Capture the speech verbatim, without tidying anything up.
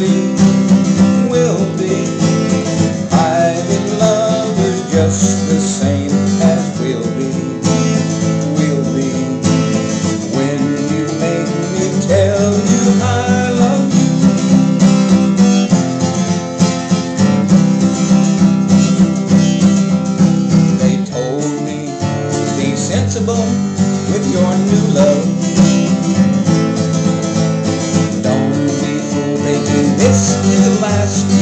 be, will be. Private lovers just the same as we'll be, we'll be. When you make me tell you I love you, they told me, be sensible with your new love. Don't be fooled, thinking this is the last